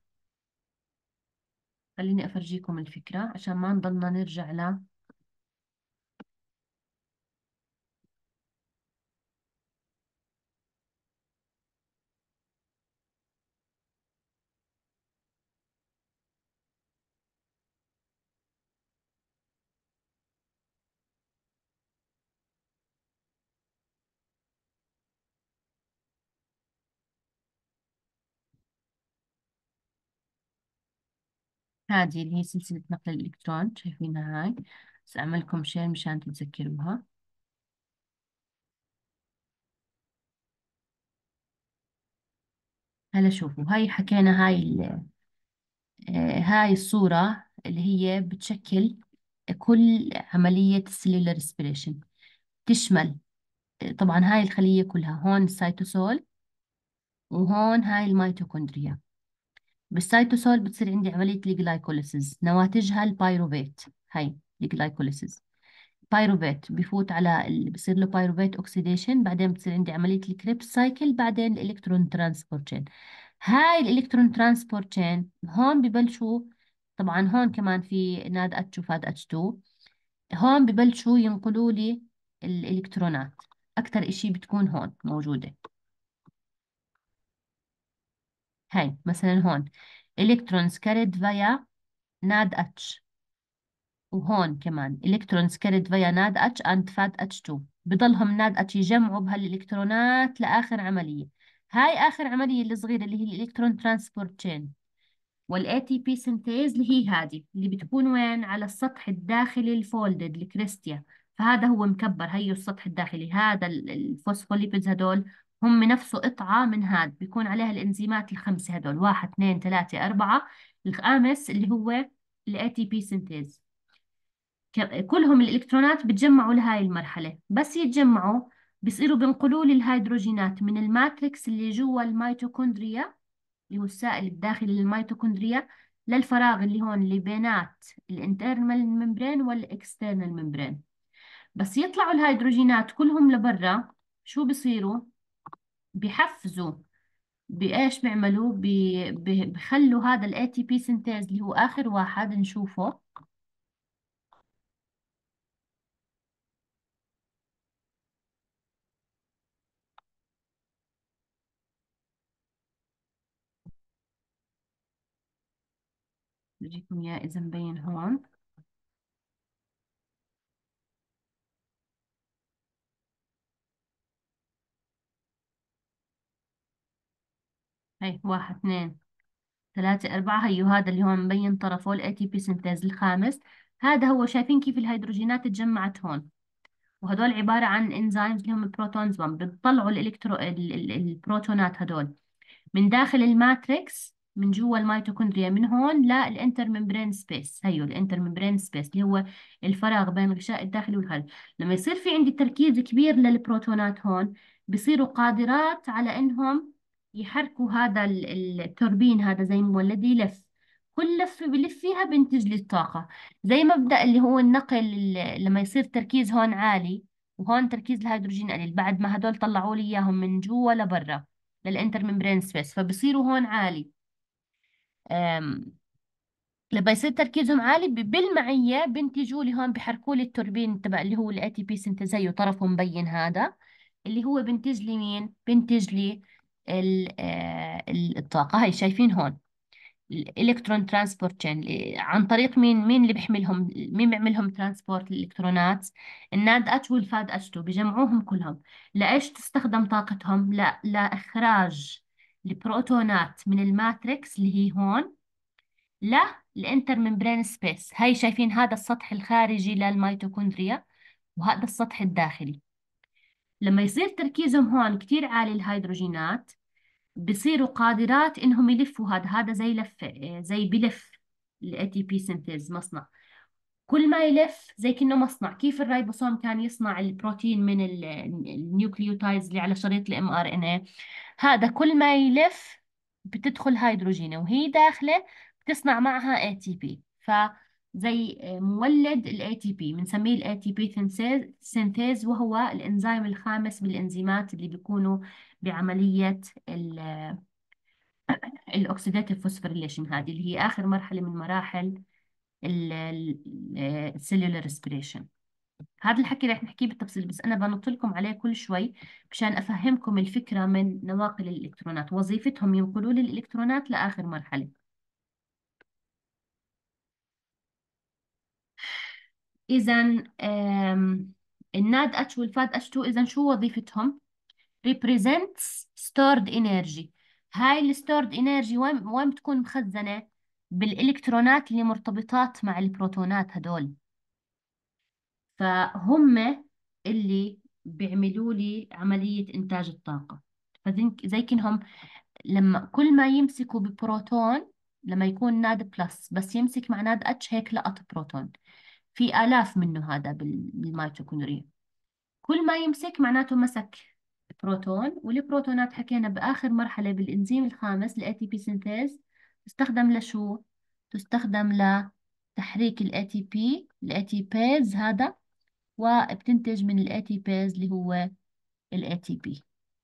خليني أفرجيكم الفكرة عشان ما نضلنا نرجع لها. هذه اللي هي سلسلة نقل الإلكترون، شايفينها هاي؟ بس أعملكم شير مشان تتذكروها. هلا شوفوا، هاي حكينا هاي الصورة اللي هي بتشكل كل عملية السيلولار ريسبيريشن. تشمل طبعا هاي الخلية كلها، هون السيتوسول وهون هاي الميتوكوندريا. بالسيتوسول بتصير عندي عملية الجلايكوليسيس، نواتجها البايروفيت. هاي الجلايكوليسيس، بايروفيت بفوت على بصير له بايروفيت اوكسيديشن، بعدين بتصير عندي عملية الكريبس سايكل، بعدين الالكترون ترانسبورت تشين. هاي الالكترون ترانسبورت تشين هون ببلشوا، طبعا هون كمان في ناد اتش وفاد اتش 2، هون ببلشوا ينقلوا لي الالكترونات. اكثر اشي بتكون هون موجودة. هاي مثلا هون electrons carried via NAD H، وهون كمان electrons carried via NAD H and fat H2. بضلهم NAD H يجمعوا بهالإلكترونات لآخر عملية. هاي آخر عملية الصغيرة اللي هي الإلكترون ترانسبورت تشين، والاي تي بي سنتيز اللي هي هذه اللي بتكون وين؟ على السطح الداخلي الفولدد الكريستيا. فهذا هو مكبر، هي السطح الداخلي. هذا الفوسفوليبيدز هدول هم نفسه قطعة من هذا، بيكون عليها الإنزيمات الخمسة هدول، واحد اثنين ثلاثة أربعة. الخامس اللي هو الاي تي بي سنتيز. كلهم الإلكترونات بتجمعوا لهاي المرحلة، بس يتجمعوا بصيروا بينقلوا لي الهيدروجينات من الماتريكس اللي جوا الميتوكوندريا اللي هو السائل الداخلي للميتوكوندريا للفراغ اللي هون اللي بينات الانترنال ممبرين والاكسترنال ممبرين. بس يطلعوا الهيدروجينات كلهم لبرا، شو بصيروا؟ بحفزوا، بإيش بيعملوا؟ بخلوا هذا ال ATP سينتيز اللي هو آخر واحد نشوفه. بجيكم إياه إذا مبين هون. هي واحد اثنين ثلاثة أربعة، هيو هذا اللي هون مبين طرفه ال ATP سينتيز الخامس. هذا هو، شايفين كيف الهيدروجينات تجمعت هون؟ وهدول عبارة عن انزيمز اللي هم البروتونز بامب، بتطلعوا البروتونات هدول من داخل الماتريكس، من جوا الميتوكوندريا، من هون للانتر ممبرين سبيس. هيو الانتر ممبرين سبيس اللي هو الفراغ بين الغشاء الداخلي والخارجي. لما يصير في عندي تركيز كبير للبروتونات هون، بصيروا قادرات على انهم يحركوا هذا التوربين، هذا زي مولد يلف. كل لفة بلف فيها بينتج لي الطاقة. زي مبدأ اللي هو النقل، لما يصير تركيز هون عالي وهون تركيز الهيدروجين قليل، بعد ما هدول طلعوا لي اياهم من جوا لبرا للانتر ممبرين سبيس، فبصيروا هون عالي. أم، لما يصير تركيزهم عالي بالمعية بينتجوا لي هون، بحركوا لي التوربين تبع اللي هو الاي تي بي سنتز، هيو طرفه مبين هذا اللي هو بينتج لي مين؟ بينتج لي الطاقة. هي شايفين هون الالكترون ترانسبورت تشين، عن طريق مين اللي بيحملهم؟ مين بيعملهم ترانسبورت الالكترونات؟ الناد اتش والفاد اتش 2، بجمعوهم كلهم. لايش تستخدم طاقتهم؟ لا، لاخراج البروتونات من الماتريكس اللي هي هون لا الانتر ممبرين سبيس. هاي شايفين هذا السطح الخارجي للميتوكوندريا وهذا السطح الداخلي. لما يصير تركيزهم هون كتير عالي الهيدروجينات، بصيروا قادرات انهم يلفوا هذا زي لفه، زي بلف الاي تي بي سينثيز مصنع. كل ما يلف زي كأنه مصنع، كيف الريبوسوم كان يصنع البروتين من النيوكليوتايدز اللي على شريط الام ار ان اي. هذا كل ما يلف بتدخل هيدروجينة وهي داخله بتصنع معها اي تي بي. فزي مولد الاي تي بي بنسميه الاي تي بي سينثيز، وهو الانزيم الخامس بالانزيمات اللي بيكونوا بعملية الاكسيداتيف فوسفوريليشن، هذه اللي هي اخر مرحلة من مراحل السيلولار ريسبيريشن. هذا الحكي رح نحكيه بالتفصيل، بس أنا بنط لكم عليه كل شوي مشان أفهمكم الفكرة من نواقل الإلكترونات. وظيفتهم ينقلوا لي الإلكترونات لآخر مرحلة. إذا الناد اتش والفاد اتش 2، إذا شو وظيفتهم؟ represents stored energy. هاي الستورد انرجي وين بتكون مخزنة؟ بالإلكترونات اللي مرتبطات مع البروتونات هدول. فهم اللي بيعملوا لي عملية إنتاج الطاقة. فزي كأنهم لما كل ما يمسكوا ببروتون، لما يكون ناد بلس بس يمسك مع ناد اتش، هيك لقط بروتون. في آلاف منه هذا بالميتوكوندريا. كل ما يمسك معناته مسك بروتون. والبروتونات حكينا بآخر مرحلة بالإنزيم الخامس ال ATP سينثيز تستخدم لشو؟ تستخدم لتحريك ال ATP ال ATPase هذا، وبتنتج من ال ATPase اللي هو ال ATP.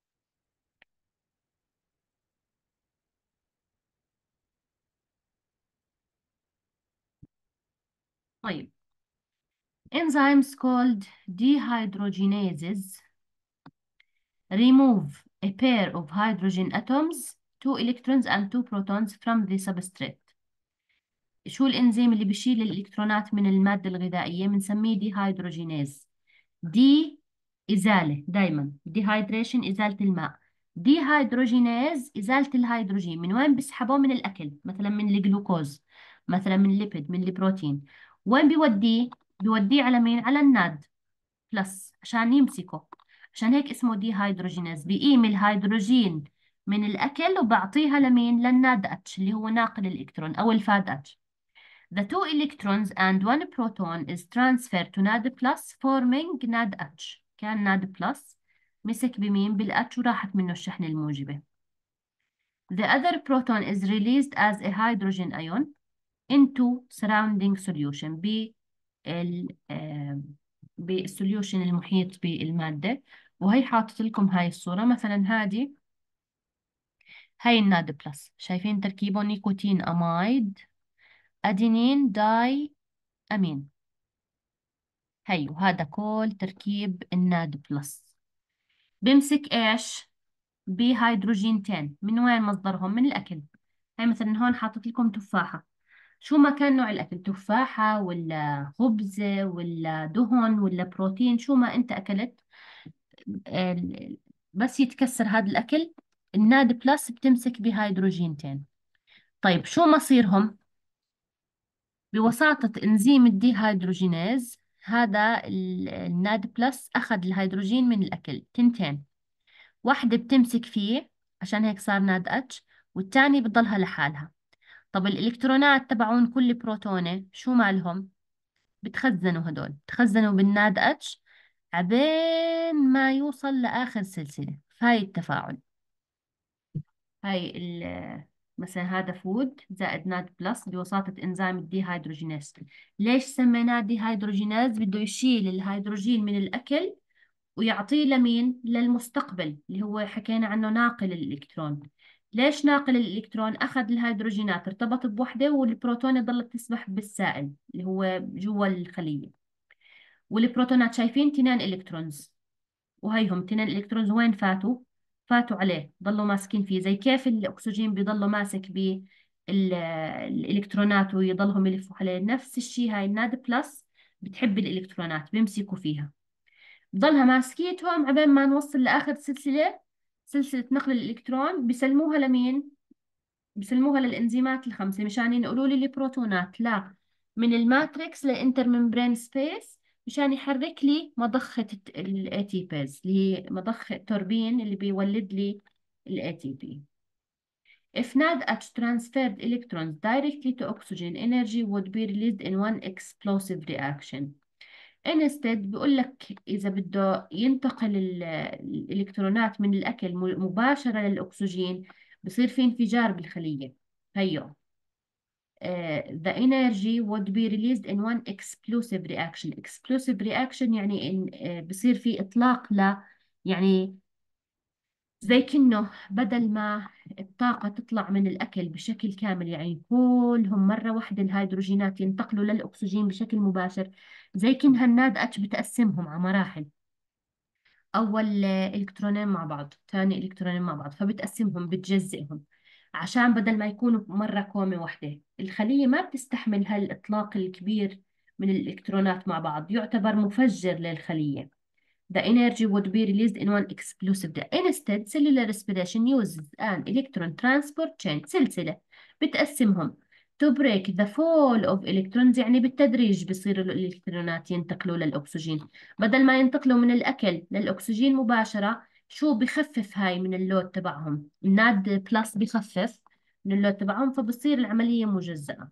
طيب، enzymes called dehydrogenases remove a pair of hydrogen atoms, 2 electrons and 2 protons from the substrate. شو الإنزيم اللي بيشيل الإلكترونات من المادة الغذائية؟ بنسميه ديهايدروجينيز. دي إزالة، دايما ديهايدريشن إزالة الماء. ديهايدروجينيز إزالة الهيدروجين. من وين بيسحبوه؟ من الأكل، مثلا من الجلوكوز، مثلا من الليبيد، من البروتين. وين بيوديه؟ بيوديه على مين؟ على الناد بلس عشان يمسكه. عشان هيك اسمه ديهايدروجينيز. بيقيم الهيدروجين من الأكل وبعطيها لمين؟ للناد اتش اللي هو ناقل الإلكترون أو الفاد اتش. The 2 electrons and 1 proton is transferred to NAD plus forming NADH. كان NAD plus مسك بمين؟ بالاتش وراحت منه الشحنة الموجبة. The other proton is released as a hydrogen ion into surrounding solution بالسوليوشن المحيط بالمادة. وهي حاطط لكم هاي الصورة، مثلا هاي الناد بلس، شايفين تركيبه نيكوتين أمايد أدينين داي أمين. هي وهذا كل تركيب الناد بلس. بمسك إيش؟ بهيدروجينتين. من وين مصدرهم؟ من الأكل. هاي مثلا هون حاطط لكم تفاحة، شو ما كان نوع الأكل، تفاحة ولا خبز ولا دهن ولا بروتين، شو ما أنت أكلت، ال- بس يتكسر هذا الأكل، الناد بلس بتمسك بهيدروجينتين. طيب شو مصيرهم؟ بوساطة إنزيم الديهيدروجينيز، هذا الناد بلس أخذ الهيدروجين من الأكل تنتين، واحدة بتمسك فيه عشان هيك صار ناد اتش، والتانية بتضلها لحالها. طب الإلكترونات تبعون كل بروتونة شو مالهم؟ بتخزنوا، هدول بتخزنوا بالناد اتش عبين ما يوصل لآخر سلسلة. فهاي التفاعل، هاي مثلا هذا فود زائد ناد بلس بوساطة إنزيم الديهيدروجيناز. ليش سميناه ديهيدروجيناز؟ بده يشيل الهيدروجين من الأكل ويعطيه لمين؟ للمستقبل اللي هو حكينا عنه ناقل الإلكترون. ليش ناقل الإلكترون؟ أخذ الهيدروجينات ارتبط بوحدة، والبروتون ظلت تسبح بالسائل اللي هو جوا الخلية. والبروتونات شايفين تنين إلكترونز، وهيهم تنين إلكترونز وين فاتوا؟ فاتوا عليه، ضلوا ماسكين فيه. زي كيف الأكسجين بيضلوا ماسك الإلكترونات ويضلهم يلفوا عليه، نفس الشيء هاي الناد بلس بتحب الإلكترونات، بيمسكوا فيها، بضلها ماسكيتهم عبين ما نوصل لآخر سلسلة، سلسلة نقل الإلكترون. بيسلموها لمين؟ بيسلموها للإنزيمات الخمسة مشان ينقلوا لي البروتونات لا من الماتريكس للانتر ممبرين سبيس، مشان يحرك لي مضخة الاي تي بيز اللي هي مضخة توربين اللي بيولد لي الاي تي بي. If NADH transferred electrons directly to oxygen, energy would be released in one explosive reaction. Instead بيقول لك إذا بده ينتقل الإلكترونات من الأكل مباشرة للأكسجين، بصير في انفجار بالخلية. هيو the energy would be released in one explosive reaction. explosive reaction يعني إن بصير في إطلاق يعني زي كأنه بدل ما الطاقة تطلع من الأكل بشكل كامل، يعني كلهم مرة واحدة الهيدروجينات ينتقلوا للأكسجين بشكل مباشر، زي كأنها الناد اتش بتقسمهم على مراحل. أول إلكترونين مع بعض، ثاني إلكترونين مع بعض، فبتقسمهم بتجزئهم عشان بدل ما يكونوا مرة كومة واحدة. الخلية ما بتستحمل هالإطلاق الكبير من الإلكترونات مع بعض، يعتبر مفجر للخلية. The energy would be released in one explosive day. Instead, cellular respiration uses an electron transport chain، سلسلة بتقسمهم to break the fall of electrons، يعني بالتدريج بصير الإلكترونات ينتقلوا للأكسجين. بدل ما ينتقلوا من الأكل للأكسجين مباشرة، شو بخفف هاي من اللود تبعهم؟ الناد بلس بخفف من اللود تبعهم، فبصير العملية مجزأة.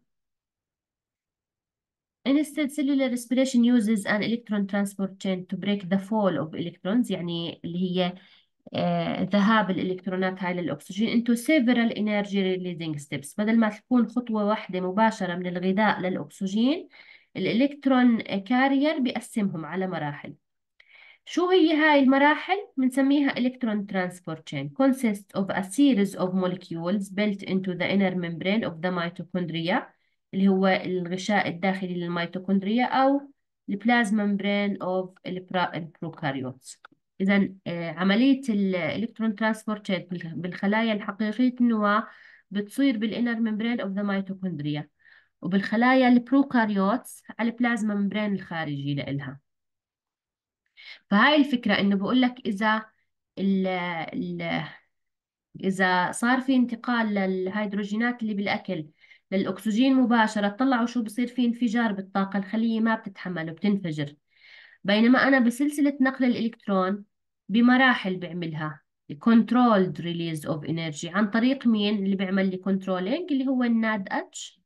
Instead, cellular respiration uses an electron transport chain to break the fall of electrons، يعني اللي هي ذهاب الإلكترونات هاي للأكسجين into several energy releasing steps. بدل ما تكون خطوة واحدة مباشرة من الغذاء للأكسجين، الإلكترون كارير بيقسمهم على مراحل. شو هي هاي المراحل؟ بنسميها electron transport chain consists of a series of molecules built into the inner membrane of the mitochondria، اللي هو الغشاء الداخلي للميتوكوندريا أو البلازما membrane of البروكاريوتس. إذا عملية الإلكترون ترانسبورت chain بالخلايا الحقيقية النواة بتصير بالinner membrane of the mitochondria، وبالخلايا البروكاريوتس على البلازما membrane الخارجي لإلها. فهاي الفكرة إنه بقول لك ال ال إذا صار في انتقال للهيدروجينات اللي بالأكل للأكسجين مباشرة، طلعوا شو بصير؟ في انفجار بالطاقة، الخلية ما بتتحمل وبتنفجر. بينما أنا بسلسلة نقل الإلكترون بمراحل بعملها controlled release of energy عن طريق مين اللي بيعمل لي controlling؟ اللي هو الناد اتش.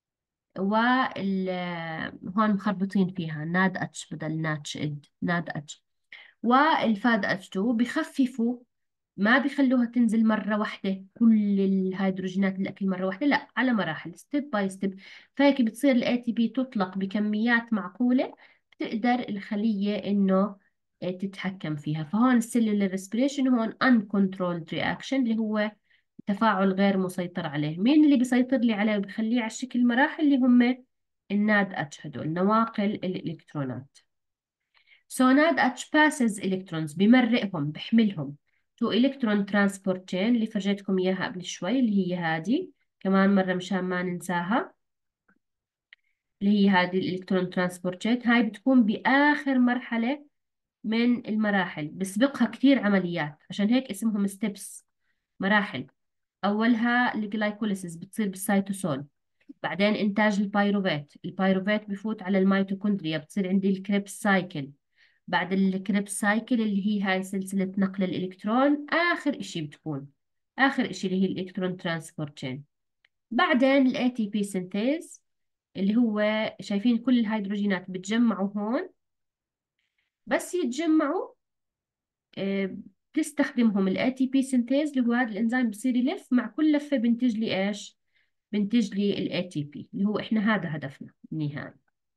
هون مخربطين فيها ناد اتش بدل ناتش اد، ناد اتش والفاد اتش 2 بخففوا ما بيخلوها تنزل مرة واحدة كل الهيدروجينات الأكل مرة واحدة، لا، على مراحل، ستيب باي ستيب. فهيك بتصير ال ATP تطلق بكميات معقولة، بتقدر الخلية إنه تتحكم فيها. فهون السيلولار ريسبريشن هون uncontrolled reaction، اللي هو تفاعل غير مسيطر عليه. مين اللي بيسيطر لي عليه وبيخليه على الشكل مراحل؟ اللي هم الناد اتش، هدول نواقل الإلكترونات. So NADH passes electrons، بمرقهم، بحملهم to electron transport chain، اللي فرجيتكم إياها قبل شوي، اللي هي هذه كمان مرة مشان ما ننساها، اللي هي هذه الإلكترون ترانسبورت chain. هاي بتكون بآخر مرحلة من المراحل، بسبقها كثير عمليات، عشان هيك اسمهم steps، مراحل. أولها الجلايكوليسيس بتصير بالسيتوسول، بعدين إنتاج البيروفيت، البيروفيت بفوت على الميتوكوندريا، بتصير عندي الكريبس سايكل. بعد الكريبس سايكل اللي هي هاي سلسلة نقل الإلكترون، آخر إشي بتكون، آخر إشي اللي هي الإلكترون ترانسبورت تشين. بعدين ال ATP سينتيز، اللي هو شايفين كل الهيدروجينات بتجمعوا هون، بس يتجمعوا بتستخدمهم ال ATP سينتيز، اللي هو هذا الإنزيم بصير يلف، مع كل لفة بنتج لي إيش؟ بنتج لي ال ATP، اللي هو إحنا هذا هدفنا النهائي.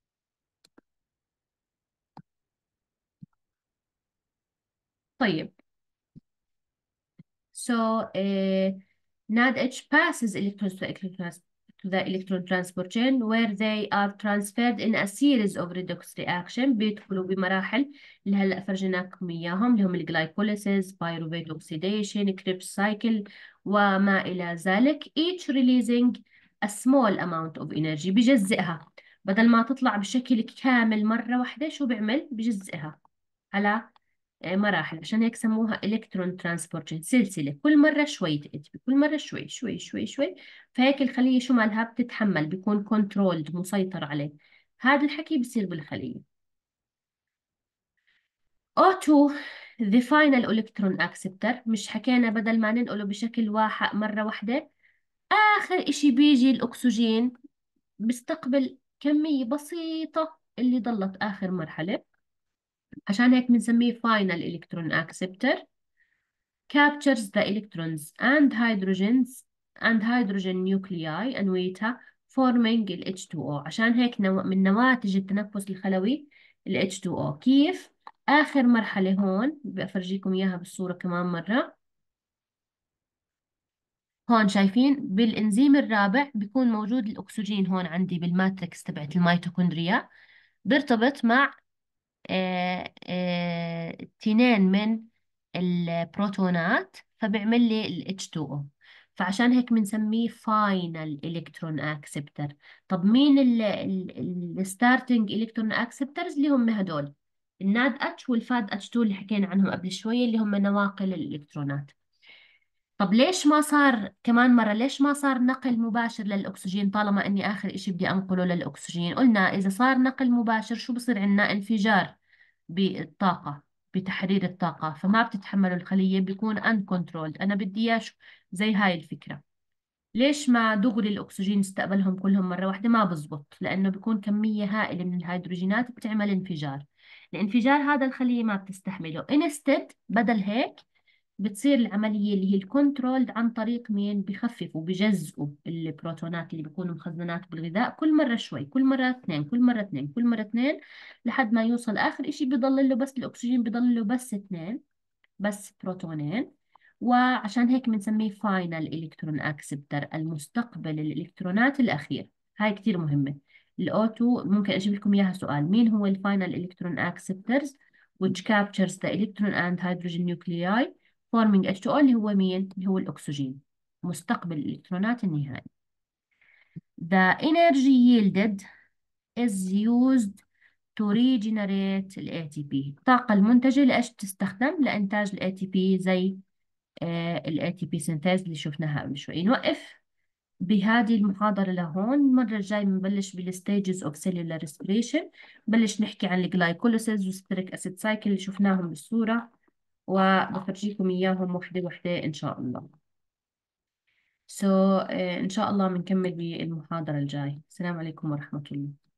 طيب، so NADH passes electrons to the electron transport chain, where they are transferred in a series of redox reaction. بيدخلوا بمراحل اللي هلا فرجيناكم اياهم، اللي هم الجلايكوليسيس، pyruvate oxidation، Krebs cycle، وما الى ذلك. each releasing a small amount of energy. بجزئها، بدل ما تطلع بشكل كامل مرة واحدة، شو بيعمل؟ بجزئها على مراحل. عشان هيك سموها الكترون ترانسبورت، سلسله، كل مره شوي تأتي، كل مره شوي شوي شوي شوي. فهيك الخليه شو مالها؟ بتتحمل، بيكون كنترولد، مسيطر عليه. هذا الحكي بصير بالخليه. O2 the final electron acceptor، مش حكينا بدل ما ننقله بشكل واحد مرة واحدة، آخر إشي بيجي الأكسجين، بيستقبل كمية بسيطة اللي ضلت آخر مرحلة، عشان هيك بنسميه final electron acceptor. captures the electrons and hydrogen nuclei أنويتها forming ال H2O. عشان هيك من نواتج التنفس الخلوي ال H2O. كيف؟ آخر مرحلة هون بفرجيكم إياها بالصورة كمان مرة. هون شايفين بالإنزيم الرابع بيكون موجود الأكسجين هون عندي بالماتريكس تبعت الميتوكوندريا، بيرتبط مع اثنين من البروتونات، فبيعمل لي ال H2O. فعشان هيك بنسميه final electron acceptor. طب مين ال starting electron acceptors؟ اللي هم هدول الناد اتش والفاد اتش 2 اللي حكينا عنهم قبل شوية، اللي هم نواقل الإلكترونات. طب ليش ما صار كمان مرة، ليش ما صار نقل مباشر للأكسجين طالما أني آخر إشي بدي أنقله للأكسجين؟ قلنا إذا صار نقل مباشر شو بصير عندنا؟ انفجار بالطاقة، بتحرير الطاقة، فما بتتحمله الخلية، بيكون uncontrolled. أنا بدي إياه زي هاي الفكرة. ليش ما دغري الأكسجين استقبلهم كلهم مرة واحدة؟ ما بزبط، لأنه بيكون كمية هائلة من الهيدروجينات بتعمل انفجار. الانفجار هذا الخلية ما بتستحمله. instead بدل هيك بتصير العملية اللي هي الكنترولد عن طريق مين؟ بخففوا، بجزئوا البروتونات اللي بيكونوا مخزنات بالغذاء، كل مرة شوي، كل مرة اثنين، كل مرة اثنين، كل مرة اثنين، لحد ما يوصل آخر إشي بضل له بس الأكسجين، بضل له بس اثنين، بس بروتونين. وعشان هيك بنسميه فاينل إلكترون أكسبتر، المستقبل الإلكترونات الأخير. هاي كتير مهمة. الأوتو ممكن أجيب لكم إياها سؤال، مين هو الفاينل إلكترون أكسبترز which captures the electron and hydrogen nuclei forming H2O؟ اللي هو مين؟ اللي هو الأكسجين، مستقبل الإلكترونات النهائي. The energy yielded is used to regenerate ال ATP. الطاقة المنتجة لإيش تستخدم؟ لإنتاج ال ATP، زي ال ATP سينثيز اللي شفناها قبل شوي. نوقف بهذه المحاضرة لهون. المرة الجاية بنبلش بالستيجز اوف سيلولار ريسبريشن، بلش نحكي عن الجلايكوليسيس والستريك اسيد سايكل اللي شفناهم بالصورة، وبفرجيكم إياهم وحدة وحدة إن شاء الله. إن شاء الله بنكمل بالمحاضرة الجاي. السلام عليكم ورحمة الله.